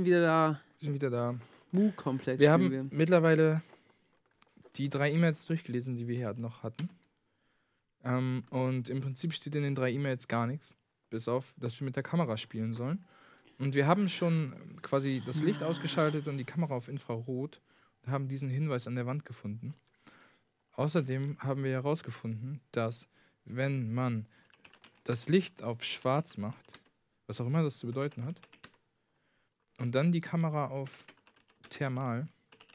sind wieder da. Wir sind wieder da. Mu-Komplex. Wir haben mittlerweile die 3 E-Mails durchgelesen, die wir hier noch hatten. Und im Prinzip steht in den 3 E-Mails gar nichts. Bis auf, dass wir mit der Kamera spielen sollen. Und wir haben schon quasi das Licht ausgeschaltet und die Kamera auf Infrarot und haben diesen Hinweis an der Wand gefunden. Außerdem haben wir herausgefunden, dass wenn man das Licht auf schwarz macht, was auch immer das zu bedeuten hat, und dann die Kamera auf Thermal,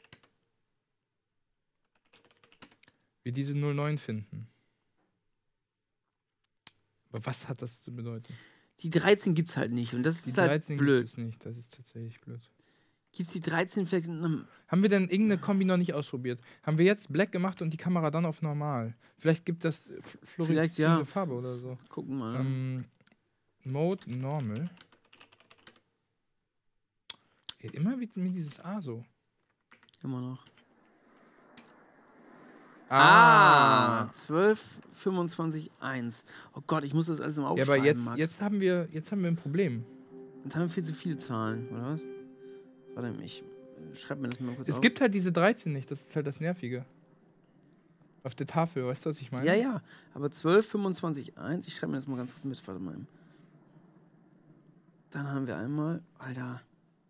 wir diese 09 finden. Aber was hat das zu bedeuten? Die 13 gibt's halt nicht und das Die ist halt 13 blöd. gibt es nicht, das ist tatsächlich blöd. Gibt's die 13 vielleicht in einem... Haben wir denn irgendeine Kombi noch nicht ausprobiert? Haben wir jetzt Black gemacht und die Kamera dann auf normal? Vielleicht gibt das fluoreszierende ja. Farbe oder so. Gucken wir mal. Mode Normal. Geht immer mit dieses A so. Immer noch. 12, 25, 1. Oh Gott, ich muss das alles mal aufschreiben, Ja, aber Max. jetzt haben wir ein Problem. Jetzt haben wir viel zu viele Zahlen, oder was? Warte, ich schreib mir das mal kurz auf. Es gibt halt diese 13 nicht, das ist halt das Nervige. Auf der Tafel, weißt du, was ich meine? Ja, ja, aber 12, 25, 1. Ich schreibe mir das mal ganz kurz mit, warte mal. Dann haben wir einmal, Alter.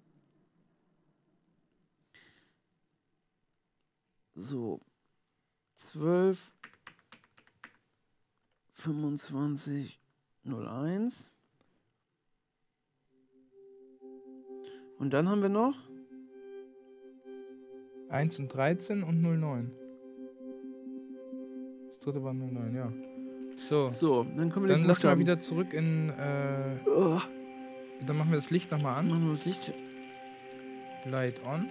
So. 12, 25, 01. Und dann haben wir noch 1 und 13 und 09. Das dritte war 09, ja. So, dann kommen wir dann den lassen wir Buchstaben. wieder zurück in... Dann machen wir das Licht nochmal an. Machen wir das Licht. Light on.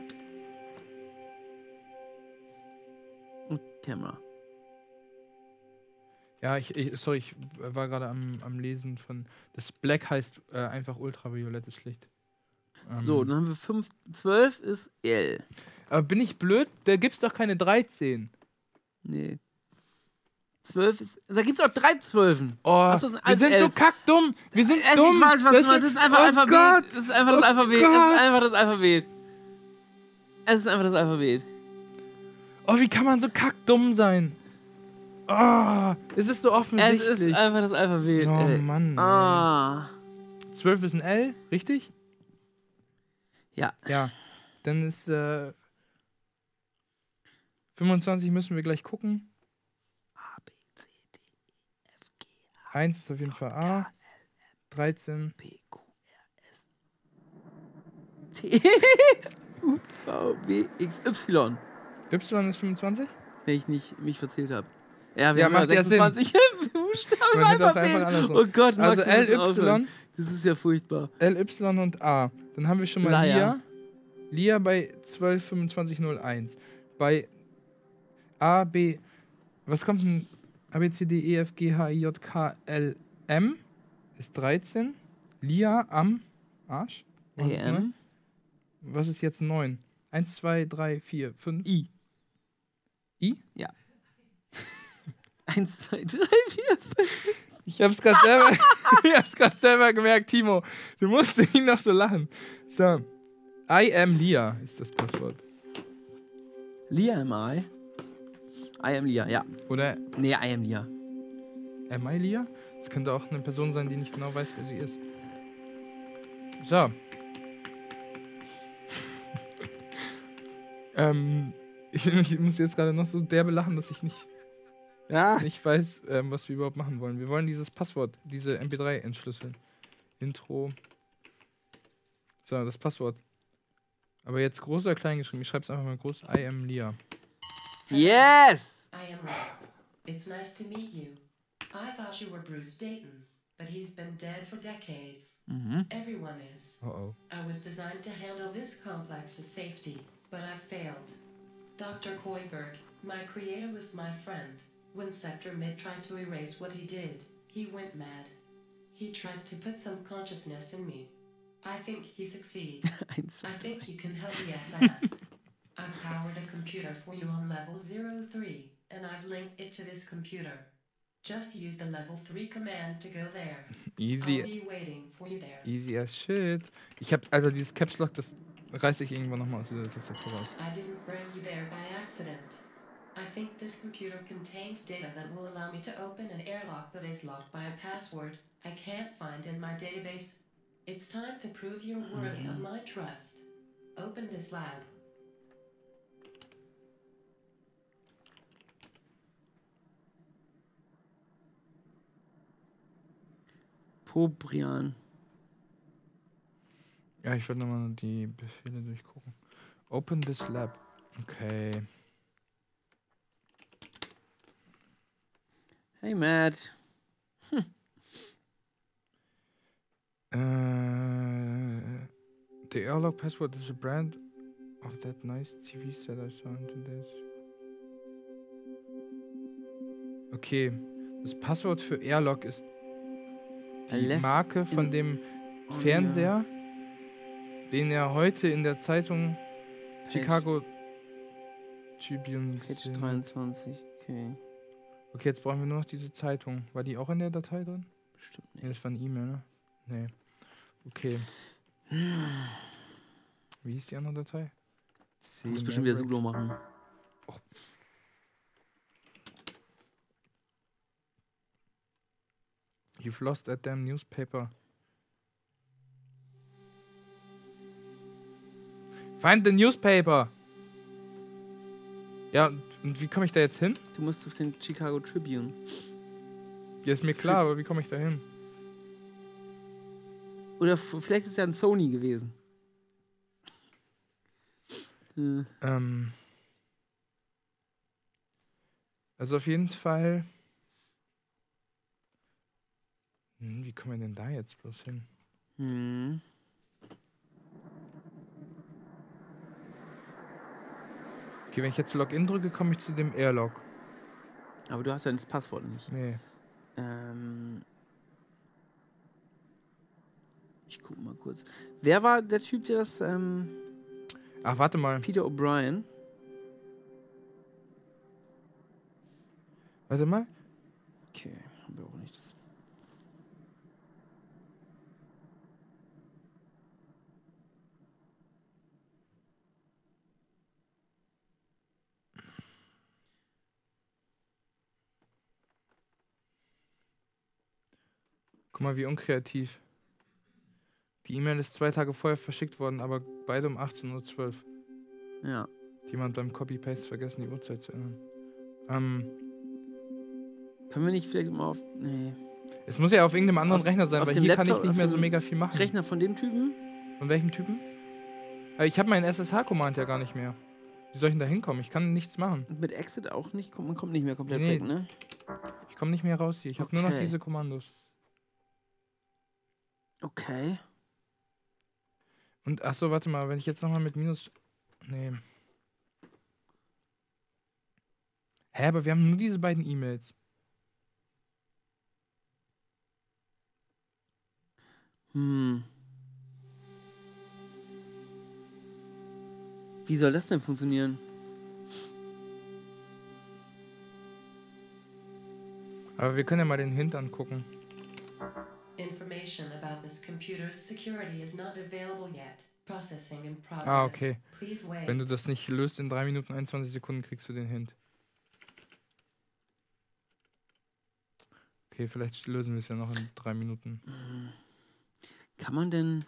Und Kamera. Ja, sorry, ich war gerade am Lesen von... Das Black heißt einfach ultraviolettes Licht. So, dann haben wir 12 ist L. Aber bin ich blöd? Da gibt's doch keine 13. Nee. 12 ist. Da gibt's auch 3 Zwölfen. Oh, Achso, das sind wir sind alles so Ls. kackdumm. Wir sind Ich dumm. weiß, was du meinst. Das ist einfach Alphabet. Gott. Das ist einfach das Alphabet. Gott. Es ist einfach das Alphabet. Es ist einfach das Alphabet. Oh, wie kann man so kackdumm sein? Oh, es ist so Es offensichtlich. ist einfach das Alphabet. Oh ey. Mann. Ah. 12 ist ein L, richtig? Ja. Ja. Dann ist 25 müssen wir gleich gucken. A, B, C, D, E, F, G, 1 ist auf jeden Fall A. 13. P, Q, R, S, T, U, V, W, X, Y. Y ist 25? Wenn ich nicht mich verzählt habe. Ja, wir Ja, haben ja macht ja Sinn. 26 Buchstaben im Man hätte auch Alphabet. einfach andersrum. Oh Gott, Max, Also wir müssen aufhören. LY, Das ist ja furchtbar. LY und A. Dann haben wir schon mal Laia. Lia bei 122501. Bei A, B. Was kommt denn? A, B, C, D, E, F, G, H, I, J, K, L, M ist 13. Lia am Arsch. Was ist 9? Was ist jetzt 9? 1, 2, 3, 4, 5. I. I? Ja. 1, 2, 3, 4, 5. Ich hab's gerade selber gemerkt, Timo. Du musst ihn noch so lachen. So. I am Lia ist das Passwort. Lia am I. I am Lia, ja. Oder Nee, I am Lia. am I Lia? Das könnte auch eine Person sein, die nicht genau weiß, wer sie ist. So. Ich muss jetzt gerade noch so derbe lachen, dass ich nicht weiß, was wir überhaupt machen wollen. Wir wollen dieses Passwort, diese MP3 entschlüsseln. Intro. So, das Passwort. Aber jetzt groß oder klein geschrieben? Ich schreibe es einfach mal groß. I am Lia. Yes! I am Rick. It's nice to meet you. I thought you were Bruce Dayton, but he's been dead for decades. Everyone is. Oh. I was designed to handle this complex's safety, but I failed. Dr. Koiberg, my creator, was my friend. When Sector Mid tried to erase what he did, he went mad. He tried to put some consciousness in me. I think he succeeded. 1, 2, I think you can help me at last. I've powered a computer for you on level 03, and I've linked it to this computer. Just use the level 3 command to go there. Easy. I'll be waiting for you there. Easy as shit. Ich hab, also dieses Caps Lock, das reiß ich irgendwann nochmal aus dieser Tastatur raus. I didn't bring you there by accident. I think this computer contains data that will allow me to open an airlock that is locked by a password I can't find in my database. It's time to prove you're worthy of my trust. Open this lab. Pobrian. Ja, ich würde nochmal die Befehle durchgucken. Open this lab. Okay. Hey, Matt. The airlock password is a brand of that nice TV set I saw into this. Okay, das Passwort für Airlock ist die Marke von dem Fernseher, den er heute in der Zeitung Chicago Tribune Page gesehen hat. 23, okay. Okay, jetzt brauchen wir nur noch diese Zeitung. War die auch in der Datei drin? Bestimmt Nee, nicht. das war eine E-Mail, ne? Nee. Okay. Wie hieß die andere Datei? Ich muss bestimmt wieder Sudo machen. You've lost that damn newspaper. Find the newspaper! Ja, und wie komme ich da jetzt hin? Du musst auf den Chicago Tribune. Ja, ist mir klar, aber wie komme ich da hin? Oder vielleicht ist es ja ein Sony gewesen. Also auf jeden Fall. Wie kommen wir denn da jetzt bloß hin? Okay, wenn ich jetzt Login drücke, komme ich zu dem Airlock. Aber du hast ja das Passwort nicht. Nee. Ich guck mal kurz. Wer war der Typ, der das... Ach, warte mal. Peter O'Brien. Warte mal. Okay, haben wir auch nicht. Guck mal, wie unkreativ. Die E-Mail ist 2 Tage vorher verschickt worden, aber beide um 18:12 Uhr. Ja. Jemand beim Copy-Paste vergessen, die Uhrzeit zu ändern. Können wir nicht vielleicht mal auf... Nee. Es muss ja auf irgendeinem anderen Rechner sein, auf weil dem hier kann ich Laptop, nicht mehr auf so dem mega viel machen. Rechner von dem Typen? Von welchem Typen? Ich habe meinen SSH-Command ja gar nicht mehr. Wie soll ich denn da hinkommen? Ich kann nichts machen. Und mit Exit auch nicht? Man kommt nicht mehr komplett Nee. weg, ne? Ich komme nicht mehr raus hier. Ich habe nur noch Okay. diese Kommandos. Okay. Und achso, warte mal, wenn ich jetzt nochmal mit Minus... Nee. Hä, aber wir haben nur diese beiden E-Mails. Wie soll das denn funktionieren? Aber wir können ja mal den Hint angucken. Information about this computer's security is not available yet. Processing in progress. Ah, okay. Please wait. Wenn du das nicht löst, in 3 Minuten 21 Sekunden kriegst du den Hint. Okay, vielleicht lösen wir es ja noch in 3 Minuten. Kann man denn...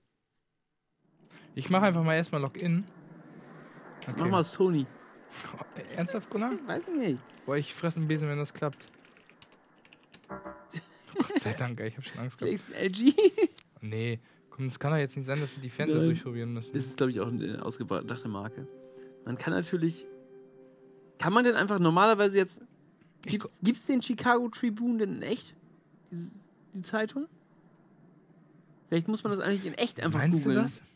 Ich mache einfach mal erstmal Login. Okay. Mach mal als Tony. Ernsthaft, Gunnar? Weiß ich nicht. Boah, ich fresse einen Besen, wenn das klappt. Gott sei Dank, ey, ich habe schon Angst gehabt. Vielleicht ein LG? Nee, komm, das kann doch jetzt nicht sein, dass wir die Fernseher Nein. durchprobieren müssen. Das ist, glaube ich, auch eine ausgedachte Marke. Man kann natürlich... Kann man denn einfach normalerweise jetzt... Gibt's den Chicago Tribune denn in echt? Die Zeitung? Vielleicht muss man das eigentlich in echt einfach Meinst googeln. du das?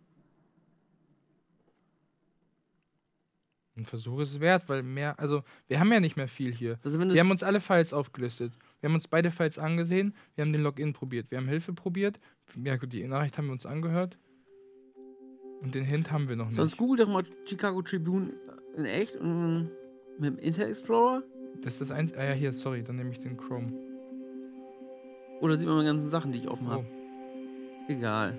Ein Versuch ist es wert, weil mehr, also wir haben ja nicht mehr viel hier. Also wenn Wir das haben uns alle Files aufgelistet. Wir haben uns beide Files angesehen. Wir haben den Login probiert. Wir haben Hilfe probiert. Ja gut, die Nachricht haben wir uns angehört. Und den Hint haben wir noch nicht. sonst googelt doch mal Chicago Tribune in echt und mit dem Internet Explorer. Das ist das eins. Ah ja, hier, sorry, dann nehme ich den Chrome. Oder sieht man meine ganzen Sachen, die ich offen habe? Oh, Egal.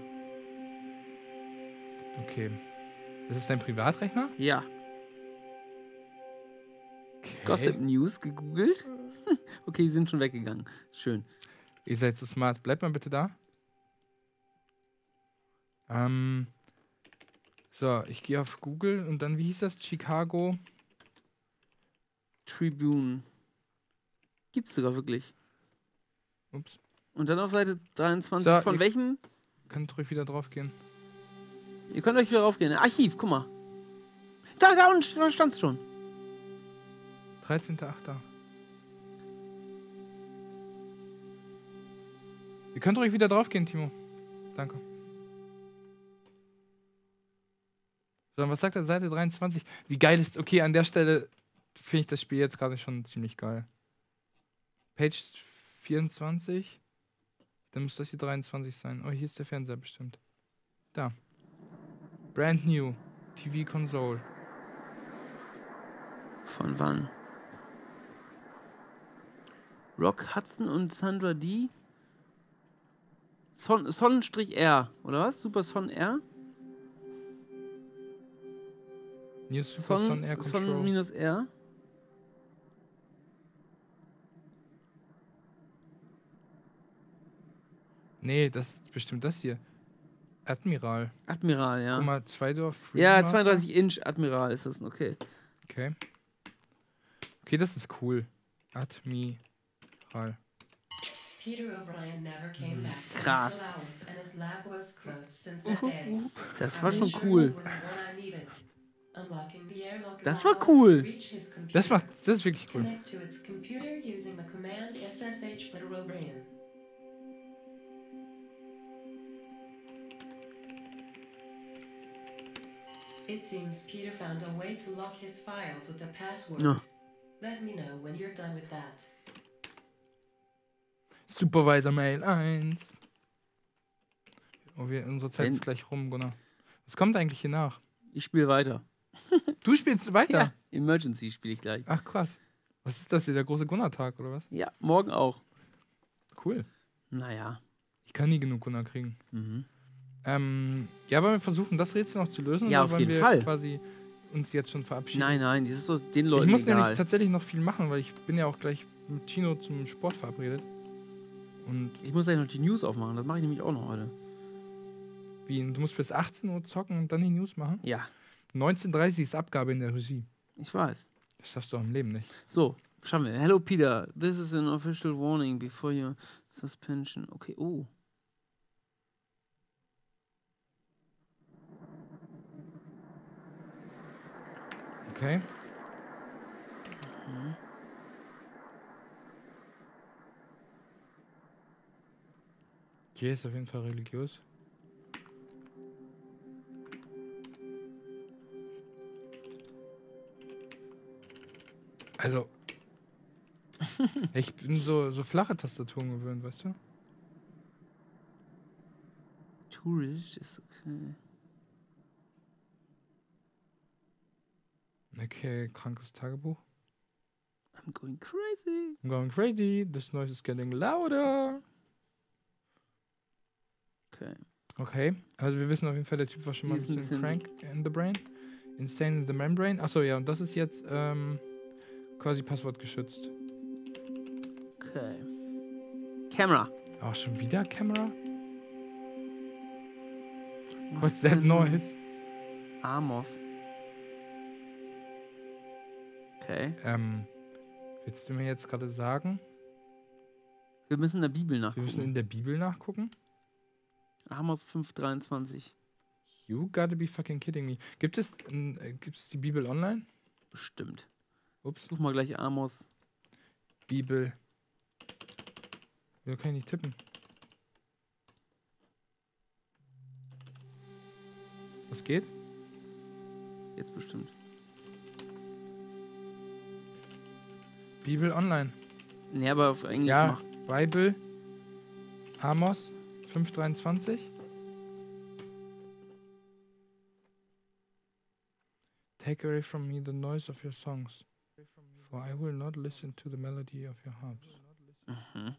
okay. Das ist dein Privatrechner? Ja. Okay. Gossip News gegoogelt. Okay, die sind schon weggegangen. Schön. Ihr seid so smart. Bleibt mal bitte da. So, ich gehe auf Google und dann, wie hieß das? Chicago. Tribune. Gibt's sogar wirklich. Ups. Und dann auf Seite 23 So, von ihr- welchen? Könnt ruhig wieder drauf gehen. Ihr könnt euch wieder raufgehen. Archiv, guck mal. Da unten, da stand's schon. 13.8. Ihr könnt ruhig wieder drauf gehen, Timo. Danke. So, was sagt er? Seite 23. Wie geil ist. Okay, an der Stelle finde ich das Spiel jetzt gerade schon ziemlich geil. Page 24. Dann muss das hier 23 sein. Oh, hier ist der Fernseher bestimmt. Da. Brand new. TV Console. Von wann? Rock Hudson und Sandra D. Sonnenstrich-R, oder was? Super Son R? New Super Son Air Control. Son-R? Nee, das ist bestimmt das hier. Admiral. Admiral, ja. Guck mal, Zweidorf. Ja, Freedom Master. 32 Inch Admiral ist das, okay. Okay. Okay, das ist cool. Admiral. Peter O'Brien never came back to Krass. his allowance and his lab was closed since that day. Das I war was schon sure cool. you were the one I needed. Unlocking the airlock Das valve war was cool. to reach his computer. Das ist wirklich cool. Connect to its computer using the command SSH Peter O'Brien. It seems Peter found a way to lock his files with a password. Ja. Let me know when you're done with that. Supervisor Mail 1. Oh, unsere Zeit Wenn- ist gleich rum, Gunnar. Was kommt eigentlich hier nach? Ich spiele weiter. Du spielst weiter? Ja, Emergency spiele ich gleich. Ach, krass. Was ist das hier, der große Gunnar-Tag, oder was? Ja, morgen auch. Cool. Naja. Ich kann nie genug Gunnar kriegen. Mhm. Ja, wollen wir versuchen, das Rätsel noch zu lösen? Ja, oder auf wollen jeden wir Fall. quasi uns jetzt schon verabschieden? Nein, das ist so den Leuten Ich muss egal. nämlich tatsächlich noch viel machen, weil ich bin ja auch gleich mit Chino zum Sport verabredet. Und Ich muss gleich noch die News aufmachen. Das mache ich nämlich auch noch heute. du musst bis 18 Uhr zocken und dann die News machen? Ja, 19:30 ist Abgabe in der Regie. ich weiß. Das schaffst du auch im Leben nicht. So, schauen wir. Hello Peter, this is an official warning before your suspension. Okay, oh. Okay. Okay, ist auf jeden Fall religiös. Also, ich bin so flache Tastaturen gewöhnt, weißt du? Tourist ist okay. Okay, krankes Tagebuch. I'm going crazy. I'm going crazy. This noise is getting louder. Okay. Okay, also wir wissen auf jeden Fall, der Typ war schon mal Hier ein ist bisschen ein crank in the brain. Insane in the membrane. Achso, ja, und das ist jetzt quasi passwortgeschützt. Okay. Camera. Auch schon wieder Camera? What's that noise? Amos. Okay. Willst du mir jetzt gerade sagen, Wir müssen in der Bibel wir müssen nachgucken. in der Bibel nachgucken? Amos 5,23. You gotta be fucking kidding me. Gibt es die Bibel online? Bestimmt. Ups, Such mal gleich Amos. Bibel. Wieso kann ich nicht tippen? Was geht? Jetzt bestimmt. Bibel online. Nee, aber auf Englisch Ja, mach. Bible. Amos 5,23. Take away from me the noise of your songs. For I will not listen to the melody of your harps. Mhm.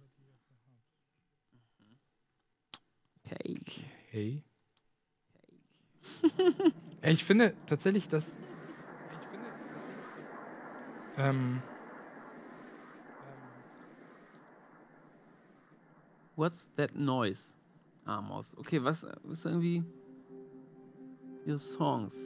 Okay. Hey. Ich finde tatsächlich, dass. What's that noise? Amos. Okay, was ist irgendwie. Your songs.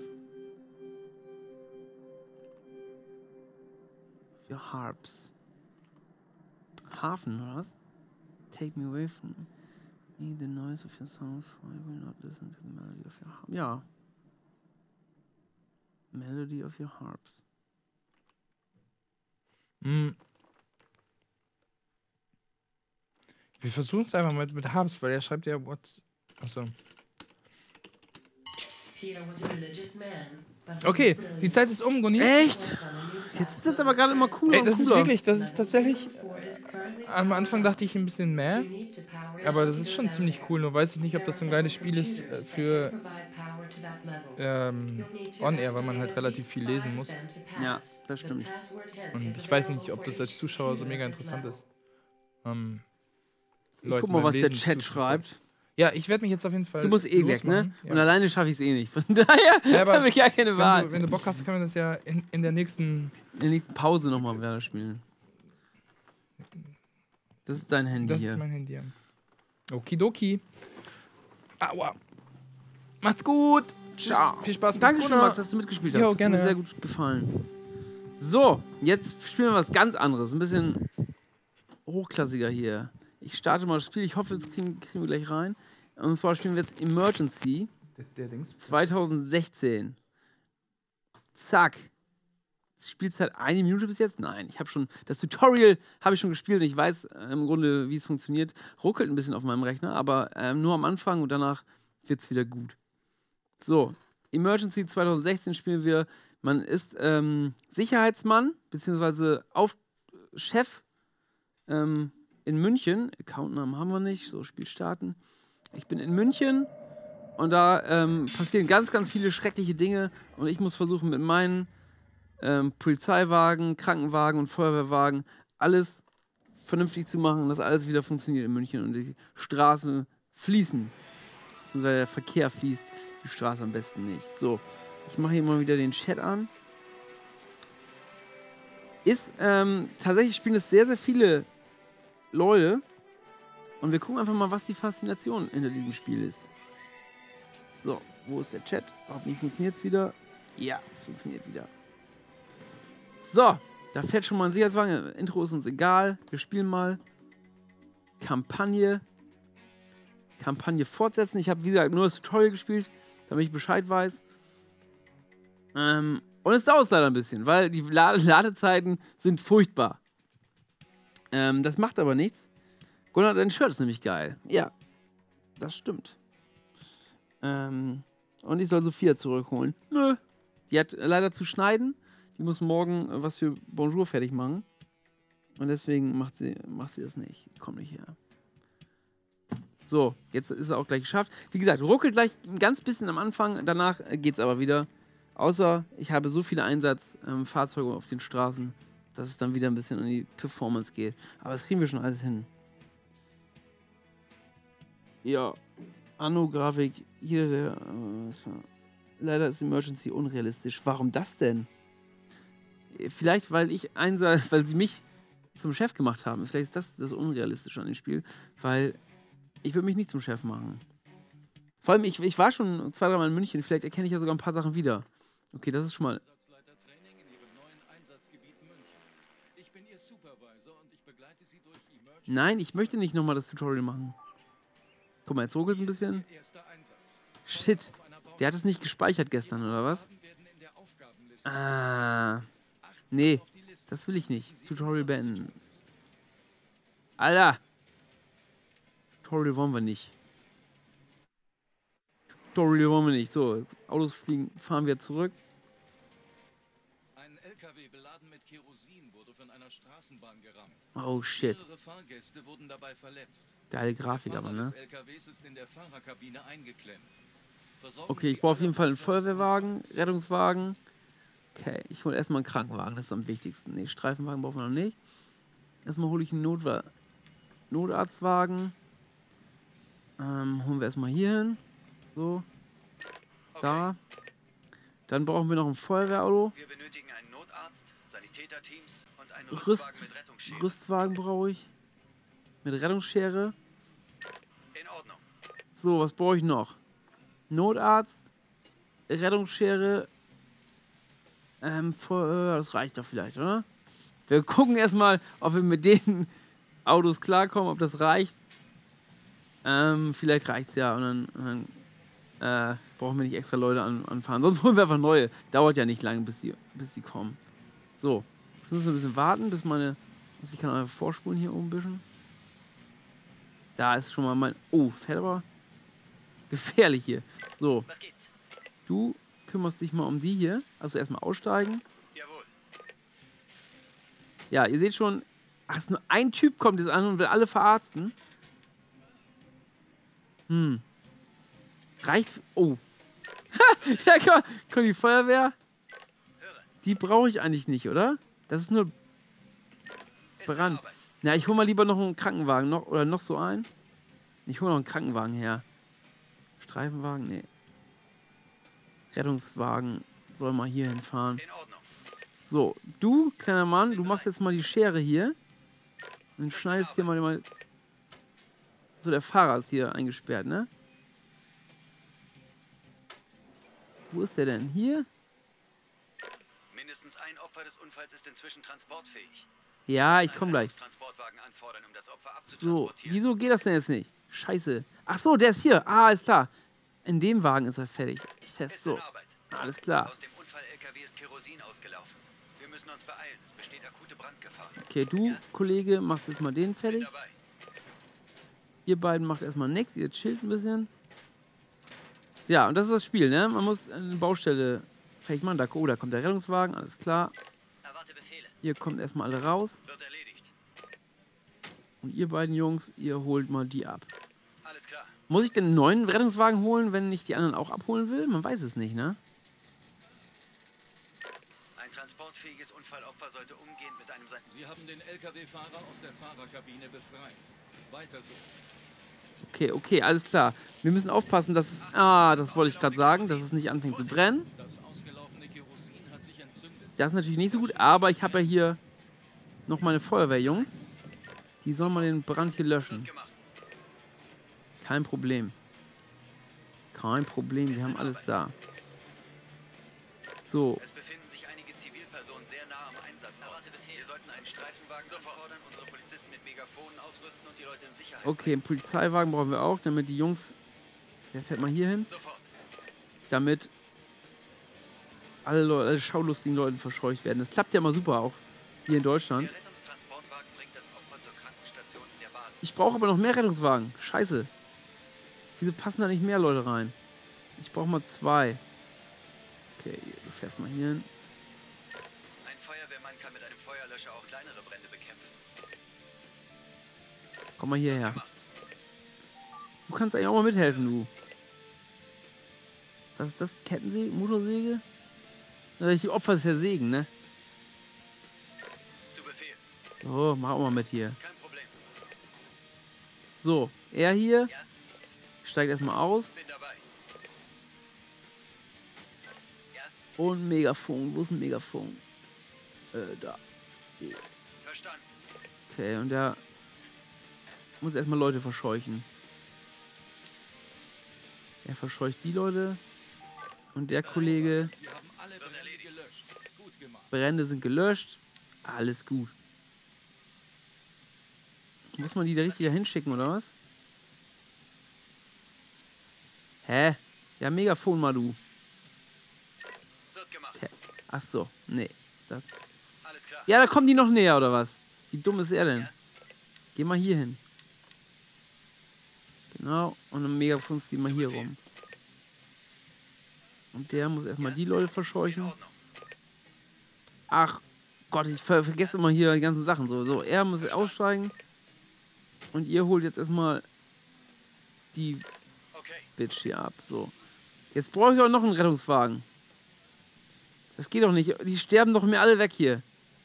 Your harps. Hafen, oder was? Take me away from me, the noise of your songs, for I will not listen to the melody of your harps. Ja. Melody of your harps. Wir versuchen es einfach mal mit Harps, weil er schreibt ja What's. Achso. Peter was a religious man, but he Okay, was brilliant. die Zeit ist um, Goni. Echt? Work on a new Jetzt ist class das aber gerade immer cooler Ey, und das ist cooler. wirklich, das ist tatsächlich. 4 is currently Am Anfang dachte ich ein bisschen You mehr, need to power it aber up das to ist go schon down ziemlich there. cool. Nur weiß ich nicht, ob das so ein geiles Spiel ist für Provide power to that level. ähm, You'll need to On-Air, weil man halt activate at relativ least viel lesen 5 muss. of them to Ja, pass. das The stimmt. password hint Und is ich weiß nicht, available ob for das als each Zuschauer so user mega at this interessant level. ist. Ich Leuten guck mal, beim was der Lesen Chat zuzugucken. schreibt. Ja, ich werde mich jetzt auf jeden Fall. Du musst eh weg, ne? losmachen. Ja. Und alleine schaffe ich es eh nicht. Von daher Ja, aber habe ich gar keine Wahl. wenn du Bock hast, können wir das ja in der nächsten. In der nächsten Pause nochmal weiter spielen. Das ist dein Handy Das hier. ist mein Handy. Ja. Okidoki. Aua. Macht's gut. Ciao. Viel Spaß mit Dankeschön, Kuna. Max, dass du mitgespielt hast. Jo, Hat gerne. mir sehr gut gefallen. So, jetzt spielen wir was ganz anderes. Ein bisschen hochklassiger hier. Ich starte mal das Spiel. Ich hoffe, das kriegen wir gleich rein. Und zwar spielen wir jetzt Emergency Der Dings. 2016. Zack. Spielzeit 1 Minute bis jetzt? Nein, ich habe schon das Tutorial habe ich schon gespielt und ich weiß im Grunde, wie es funktioniert. Ruckelt ein bisschen auf meinem Rechner, aber nur am Anfang und danach wird es wieder gut. So, Emergency 2016 spielen wir. Man ist Sicherheitsmann beziehungsweise Chef in München. Accountnamen haben wir nicht. So, Spiel starten. Ich bin in München und da passieren ganz, ganz viele schreckliche Dinge und ich muss versuchen mit meinen Polizeiwagen, Krankenwagen und Feuerwehrwagen alles vernünftig zu machen, dass alles wieder funktioniert in München und die Straßen fließen. Beziehungsweise der Verkehr fließt, die Straße am besten nicht. So, ich mache hier mal wieder den Chat an. Tatsächlich spielen es sehr, sehr viele Leute und wir gucken einfach mal, was die Faszination hinter diesem Spiel ist. So, wo ist der Chat? Hoffentlich funktioniert es wieder. Ja, funktioniert wieder. So, da fährt schon mal ein Sicherheitswagen. Intro ist uns egal. Wir spielen mal. Kampagne fortsetzen. Ich habe, wie gesagt, nur das Tutorial gespielt, damit ich Bescheid weiß. Und es dauert leider ein bisschen, weil die Ladezeiten sind furchtbar. Das macht aber nichts. Gunnar, dein Shirt ist nämlich geil. Ja, das stimmt. Und ich soll Sophia zurückholen. Nö. Die hat leider zu schneiden. Die muss morgen was für Bonjour fertig machen. Und deswegen macht sie das nicht. Die kommt nicht her. So, jetzt ist es auch gleich geschafft. Wie gesagt, ruckelt gleich ein ganz bisschen am Anfang. Danach geht's aber wieder. Außer ich habe so viele Einsatzfahrzeuge auf den Straßen, dass es dann wieder ein bisschen in die Performance geht. Aber das kriegen wir schon alles hin. Ja, Anno-Grafik. Jeder der... leider ist Emergency unrealistisch. Warum das denn? Vielleicht, weil sie mich zum Chef gemacht haben. Vielleicht ist das Unrealistische an dem Spiel. Weil ich würde mich nicht zum Chef machen. Vor allem, ich war schon 2-3 Mal in München. Vielleicht erkenne ich ja sogar ein paar Sachen wieder. Okay, das ist schon mal... Nein, ich möchte nicht nochmal das Tutorial machen. Guck mal, jetzt ruckelt es ein bisschen. Shit. Der hat es nicht gespeichert gestern, oder was? Ah. Nee, das will ich nicht. Tutorial beenden. Alter. Tutorial wollen wir nicht. Tutorial wollen wir nicht. So, Autos fliegen, fahren wir zurück. Ein LKW beladen mit Kerosin wurde von einer Straßenbahn gerammt. Oh shit. Mehrere Fahrgäste wurden dabei verletzt. Geile Grafik aber, ne? Der Fahrer des LKWs ist in der Fahrerkabine eingeklemmt. Okay, ich brauche auf jeden Fall einen Feuerwehrwagen, Rettungswagen. Okay, ich hole erstmal einen Krankenwagen, das ist am wichtigsten. Ne, Streifenwagen brauchen wir noch nicht. Erstmal hole ich einen Notarztwagen. Holen wir erstmal hier hin. So. Da. Dann brauchen wir noch ein Feuerwehrauto. Wir benötigen einen Notarzt, Sanitäterteams und einen Rüst- Rüstwagen mit Rettungsschere. Rüstwagen brauche ich. Mit Rettungsschere. In Ordnung. So, was brauche ich noch? Notarzt. Rettungsschere. Das reicht doch vielleicht, oder? Wir gucken erstmal, ob wir mit den Autos klarkommen, ob das reicht. Vielleicht reicht's ja und dann brauchen wir nicht extra Leute anfahren. Sonst holen wir einfach neue. Dauert ja nicht lange, bis die kommen. So, jetzt müssen wir ein bisschen warten, bis ich kann einfach vorspulen hier oben ein bisschen. Da ist schon mal mein... Oh, fährt aber gefährlich hier. So, Was geht's? du kümmerst dich mal um die hier. Also erstmal aussteigen. Jawohl. Ja, ihr seht schon, nur ein Typ kommt jetzt an und will alle verarzten. Reicht... Oh. Ja, komm, die Feuerwehr. Höre. Die brauche ich eigentlich nicht, oder? Das ist nur Ist Brand. in Arbeit. Na, ich hole mal lieber noch einen Krankenwagen. Oder noch so einen. Ich hole noch einen Krankenwagen her. Streifenwagen? Nee. Rettungswagen soll mal hier hinfahren. In Ordnung. So, du, kleiner Mann, du machst jetzt mal die Schere hier. Und schneidest hier mal... So, der Fahrer ist hier eingesperrt, ne? Wo ist der denn? Hier? Mindestens ein Opfer des Unfalls ist inzwischen transportfähig. Ja, ich komme gleich. Transportwagen anfordern, um das Opfer So, abzutransportieren. wieso geht das denn jetzt nicht? Scheiße. Ach so, der ist hier. Ah, ist klar. In dem Wagen ist er fertig. Fest, Ist so. in Arbeit. Alles klar. Aus dem Unfall-LKW ist Kerosin ausgelaufen. Wir müssen uns beeilen. Es besteht akute Brandgefahr. Okay, du, Kollege, machst jetzt mal den Bin fertig. dabei. Ihr beiden macht erstmal nichts. Ihr chillt ein bisschen. Ja, und das ist das Spiel, ne? Man muss eine Baustelle fertig machen. Da kommt der Rettungswagen. Alles klar. Erwarte Befehle. Ihr kommt erstmal alle raus. Wird erledigt. Und ihr beiden Jungs, ihr holt mal die ab. Alles klar. Muss ich denn einen neuen Rettungswagen holen, wenn ich die anderen auch abholen will? Man weiß es nicht, ne? Ein transportfähiges Unfallopfer sollte umgehend mit einem Sie haben den LKW-Fahrer aus der Fahrerkabine befreit. Weiter so. Okay, alles klar. Wir müssen aufpassen, dass es... Ah, das wollte ich gerade sagen, dass es nicht anfängt zu brennen. Das ausgelaufene Kerosin hat sich entzündet. Das ist natürlich nicht so gut, aber ich habe ja hier noch meine Feuerwehrjungs. Die sollen mal den Brand hier löschen. gemacht. Kein Problem. Kein Problem, wir haben alles da. So, Es befinden sich einige Zivilpersonen sehr nah am Einsatzort. Erwarte Befehle. Wir sollten einen Streifenwagen anfordern, unsere Polizisten mit Megafonen ausrüsten und die Leute in Sicherheit okay, einen Polizeiwagen brauchen wir auch, damit die Jungs... Der fährt mal hier hin. bringen. Sofort. Damit alle schaulustigen Leute verscheucht werden. Das klappt ja mal super auch hier in Deutschland. Der Rettungstransportwagen bringt das Opfer zur Krankenstation in der Basis. Ich brauche aber noch mehr Rettungswagen. Scheiße. Wieso passen da nicht mehr Leute rein? Ich brauche mal 2. Okay, du fährst mal hier hin. Ein Feuerwehrmann kann mit einem Feuerlöscher auch kleinere Brände bekämpfen. Komm mal hierher. Gemacht. Du kannst eigentlich auch mal mithelfen, du. Was ist das? Kettensäge? Motorsäge? Die Opfer ist ja Sägen, ne? Zu Befehl. So, mach auch mal mit hier. Kein Problem. So, er hier Ja. steigt erstmal aus. Bin dabei. Ja. Und Megafon. Wo ist ein Megafon? Da. Verstanden. Okay, und der muss erstmal Leute verscheuchen. Er verscheucht die Leute. Und der Kollege, Sie haben alle Brände gelöscht. Gut gemacht. Brände sind gelöscht. Alles gut. Muss man die da richtig hinschicken, oder was? Hä? Ja, Megafon mal, du. Wird gemacht. Okay. Ach so, nee. Das. Alles klar. Ja, da kommen die noch näher, oder was? Wie dumm ist er denn? Geh mal hier hin. Genau, und ein Megafon geht mal hier rum. Und der muss erstmal die Leute In verscheuchen. Ordnung. Ach Gott, ich vergesse immer hier die ganzen Sachen. So, er muss aussteigen. Und ihr holt jetzt erstmal die Okay. Bitch hier ab. So. Jetzt brauche ich auch noch einen Rettungswagen. Das geht doch nicht. Die sterben doch mir alle weg hier.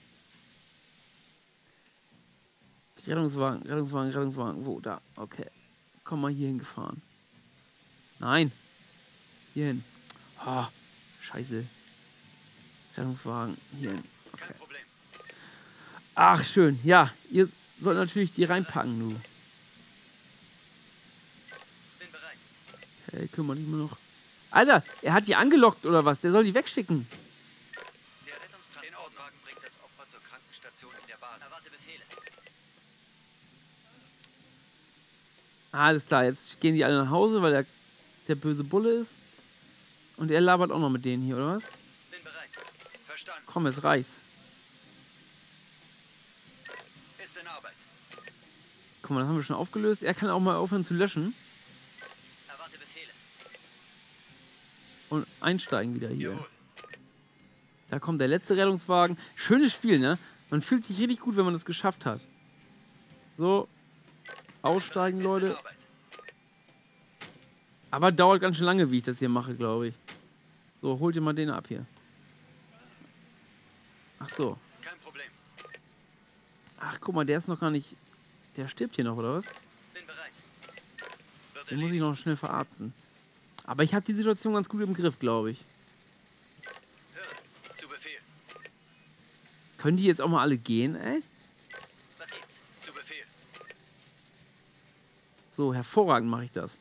Rettungswagen, Rettungswagen, Rettungswagen. Wo? Da. Okay. Komm mal hier hingefahren. Nein. Hier hin. Oh, scheiße. Rettungswagen. Hier hin. Okay. Kein Problem. Ach, schön. Ja, ihr sollt natürlich die reinpacken, du. Bin bereit. Okay, kümmere dich mal noch. Alter, er hat die angelockt oder was? Der soll die wegschicken. Der Rettungstransportwagen bringt das Opfer zur Krankenstation in der Basis. Erwarte Befehle. Alles klar, jetzt gehen die alle nach Hause, weil der böse Bulle ist. Und er labert auch noch mit denen hier, oder was? Bin bereit. Verstanden. Komm, jetzt reicht's. Ist in Arbeit. Guck mal, das haben wir schon aufgelöst. Er kann auch mal aufhören zu löschen. Erwarte Befehle. Und einsteigen wieder hier. Jawohl. Da kommt der letzte Rettungswagen. Schönes Spiel, ne? Man fühlt sich richtig gut, wenn man das geschafft hat. So. Aussteigen, Ist in Leute. Arbeit. Aber dauert ganz schön lange, wie ich das hier mache, glaube ich. So, holt ihr mal den ab hier. Ach so. Kein Problem. Ach, guck mal, der ist noch gar nicht... Der stirbt hier noch, oder was? Bin bereit. Wird Den muss ich erledigt. noch schnell verarzten. Aber ich habe die Situation ganz gut im Griff, glaube ich. Höre. Zu Befehl. Können die jetzt auch mal alle gehen, ey? Was geht's? Zu Befehl. So, hervorragend mache ich das.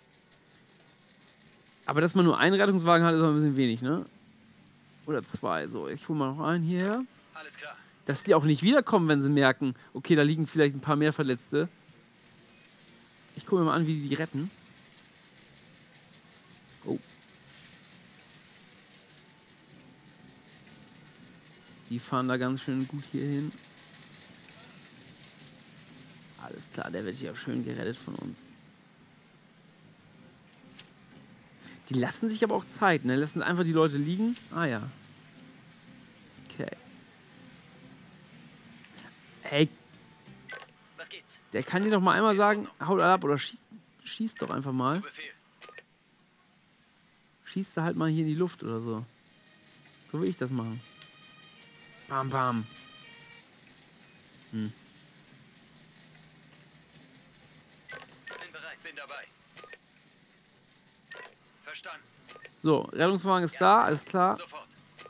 Aber dass man nur einen Rettungswagen hat, ist auch ein bisschen wenig, ne? Oder zwei. So, ich hole mal noch einen hierher. Alles klar. Dass die auch nicht wiederkommen, wenn sie merken, okay, da liegen vielleicht ein paar mehr Verletzte. Ich gucke mir mal an, wie die retten. Oh. Die fahren da ganz schön gut hier hin. Alles klar, der wird hier schön gerettet von uns. Die lassen sich aber auch Zeit, ne? Lassen einfach die Leute liegen. Ah ja. Okay. Ey, Was geht's? der kann dir doch mal einmal sagen, haut alle ab oder schießt doch einfach mal. Zu Befehl. Schießt da halt mal hier in die Luft oder so. So will ich das machen. Bam, bam. Hm. Bin bereit. Bin dabei. Verstanden. So, Rettungswagen ist da, alles klar. Sofort.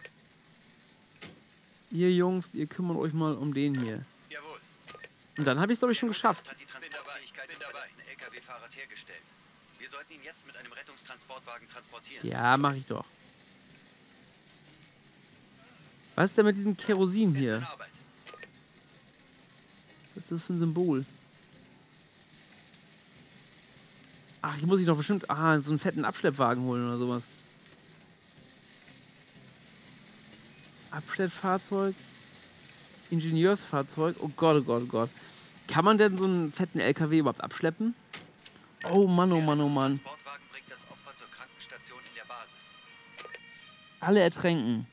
Ihr Jungs, ihr kümmert euch mal um den hier. Jawohl. Und dann habe ich es, glaube ich, schon geschafft. Hat die Transportfähigkeit des verletzten LKW-Fahrers hergestellt. Wir sollten ihn jetzt mit einem Rettungstransportwagen transportieren. Ja, mache ich doch. Was ist denn mit diesem Kerosin Ist in hier? Arbeit. Was ist das für ein Symbol? Ach, hier muss ich doch bestimmt so einen fetten Abschleppwagen holen oder sowas. Abschleppfahrzeug. Ingenieursfahrzeug. Oh Gott, oh Gott, oh Gott. Kann man denn so einen fetten LKW überhaupt abschleppen? Oh Mann, oh Mann, oh Mann. Der Transportwagen bringt das Opfer zur Krankenstation in der Basis. Alle ertränken.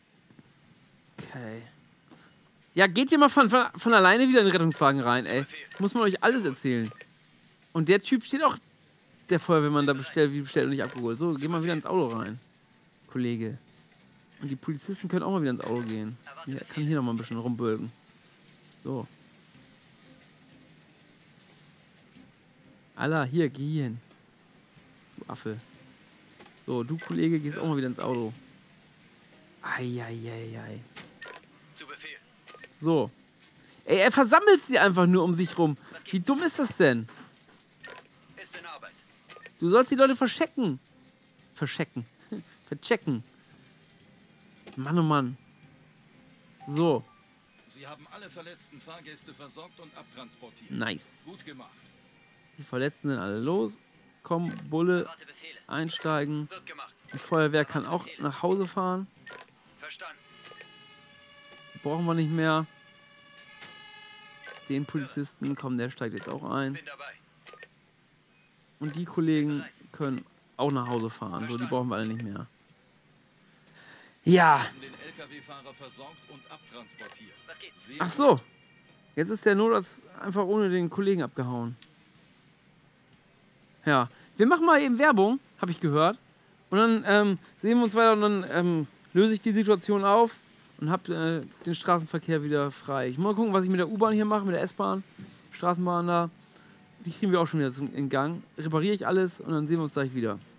Okay. Ja, geht ihr mal von alleine wieder in den Rettungswagen rein, ey. Muss man euch alles erzählen. Und der Typ steht auch, der Feuerwehrmann da bestellt, wie bestellt und nicht abgeholt. So, geh mal wieder ins Auto rein, Kollege. Und die Polizisten können auch mal wieder ins Auto gehen. Ja, kann hier noch mal ein bisschen rumbölken. So. Alla, hier, geh hier hin. Du Affe. So, du Kollege, gehst auch mal wieder ins Auto. Eieieiei. Zu Befehl. So. Ey, er versammelt sie einfach nur um sich rum. Wie dumm ist das denn? Ist in Arbeit. Du sollst die Leute verchecken. Verchecken. Verchecken. Mann, oh Mann. So. Sie haben alle verletzten Fahrgäste versorgt und abtransportiert. Nice. Gut gemacht. Die Verletzten sind alle los. Komm, Bulle, Erwarte Befehle. einsteigen. Wird gemacht. Die Feuerwehr kann auch nach Hause fahren. Verstanden. Brauchen wir nicht mehr. Den Polizisten, komm, der steigt jetzt auch ein. Bin dabei. Und die Kollegen können auch nach Hause fahren. So, die brauchen wir alle nicht mehr. Ja. Haben den LKW-Fahrer versorgt und abtransportiert. Was geht's? Sehr Ach so. Jetzt ist der Notarzt einfach ohne den Kollegen abgehauen. Ja. Wir machen mal eben Werbung, habe ich gehört. Und dann sehen wir uns weiter und dann löse ich die Situation auf und habe den Straßenverkehr wieder frei. Ich muss mal gucken, was ich mit der U-Bahn hier mache, mit der S-Bahn, Straßenbahn da. Die kriegen wir auch schon wieder in Gang. Repariere ich alles und dann sehen wir uns gleich wieder.